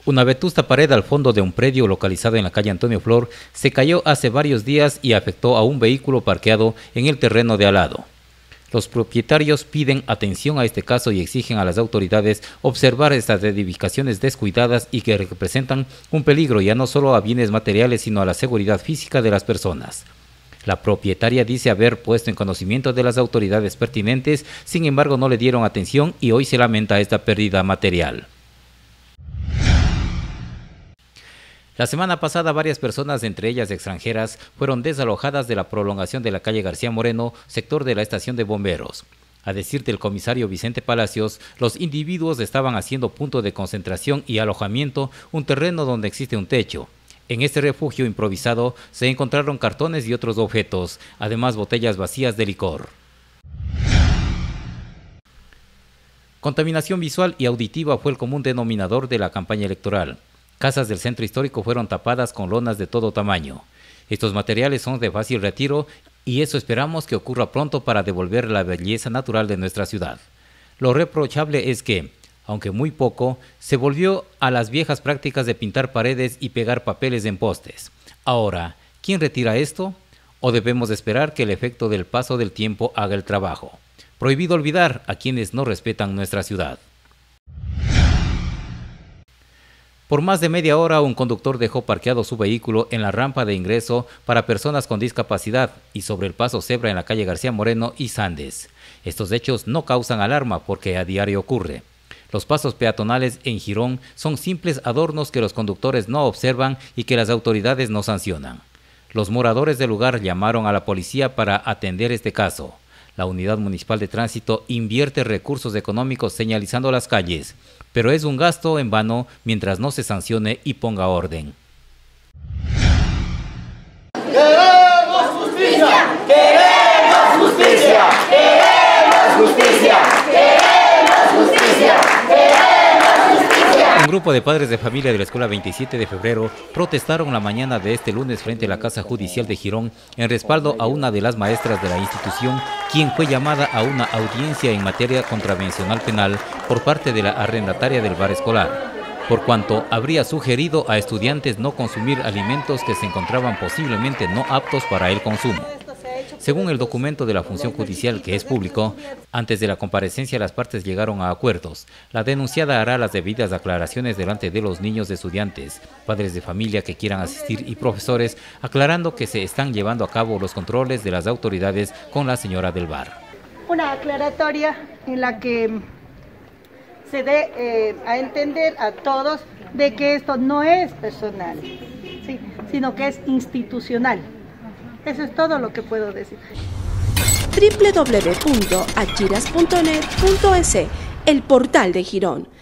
Una vetusta pared al fondo de un predio localizado en la calle Antonio Flor se cayó hace varios días y afectó a un vehículo parqueado en el terreno de al lado. Los propietarios piden atención a este caso y exigen a las autoridades observar estas edificaciones descuidadas y que representan un peligro ya no solo a bienes materiales sino a la seguridad física de las personas. La propietaria dice haber puesto en conocimiento de las autoridades pertinentes, sin embargo no le dieron atención y hoy se lamenta esta pérdida material. La semana pasada varias personas, entre ellas extranjeras, fueron desalojadas de la prolongación de la calle García Moreno, sector de la estación de bomberos. A decir del comisario Vicente Palacios, los individuos estaban haciendo punto de concentración y alojamiento, un terreno donde existe un techo. En este refugio improvisado se encontraron cartones y otros objetos, además botellas vacías de licor. Contaminación visual y auditiva fue el común denominador de la campaña electoral. Casas del centro histórico fueron tapadas con lonas de todo tamaño. Estos materiales son de fácil retiro y eso esperamos que ocurra pronto para devolver la belleza natural de nuestra ciudad. Lo reprochable es que, aunque muy poco, se volvió a las viejas prácticas de pintar paredes y pegar papeles en postes. Ahora, ¿quién retira esto? ¿O debemos esperar que el efecto del paso del tiempo haga el trabajo? Prohibido olvidar a quienes no respetan nuestra ciudad. Por más de media hora, un conductor dejó parqueado su vehículo en la rampa de ingreso para personas con discapacidad y sobre el paso cebra en la calle García Moreno y Sandes. Estos hechos no causan alarma porque a diario ocurre. Los pasos peatonales en Girón son simples adornos que los conductores no observan y que las autoridades no sancionan. Los moradores del lugar llamaron a la policía para atender este caso. La Unidad Municipal de Tránsito invierte recursos económicos señalizando las calles, pero es un gasto en vano mientras no se sancione y ponga orden. ¡Queremos justicia! ¡Queremos justicia! ¡Queremos justicia! ¡Queremos justicia! ¡Queremos justicia! Un grupo de padres de familia de la Escuela 27 de Febrero protestaron la mañana de este lunes frente a la Casa Judicial de Girón en respaldo a una de las maestras de la institución, quien fue llamada a una audiencia en materia contravencional penal por parte de la arrendataria del bar escolar, por cuanto habría sugerido a estudiantes no consumir alimentos que se encontraban posiblemente no aptos para el consumo. Según el documento de la función judicial, que es público, antes de la comparecencia las partes llegaron a acuerdos. La denunciada hará las debidas aclaraciones delante de los niños de estudiantes, padres de familia que quieran asistir y profesores, aclarando que se están llevando a cabo los controles de las autoridades con la señora del bar. Una aclaratoria en la que se dé a entender a todos de que esto no es personal, ¿sí?, sino que es institucional. Eso es todo lo que puedo decir. www.achiras.net.es, el portal de Girón.